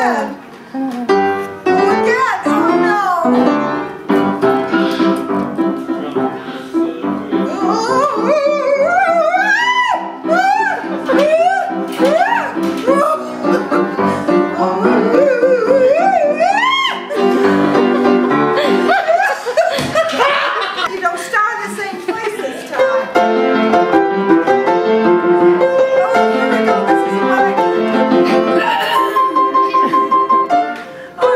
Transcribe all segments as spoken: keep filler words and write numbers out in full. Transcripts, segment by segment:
again. Oh, again. Oh, no. You don't start in the same place this time. Oh, here we go. This is mine. All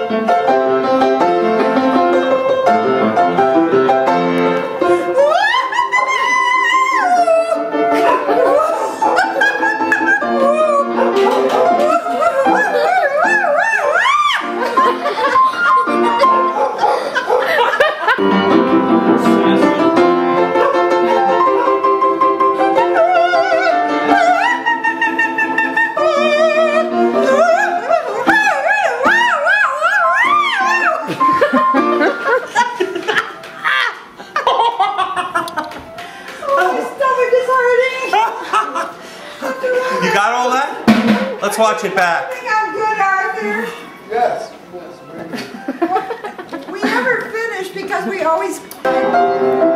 You got all that? Let's watch it back. I think I'm good, Arthur. Yes. Yes. Very good. We never finish because we always...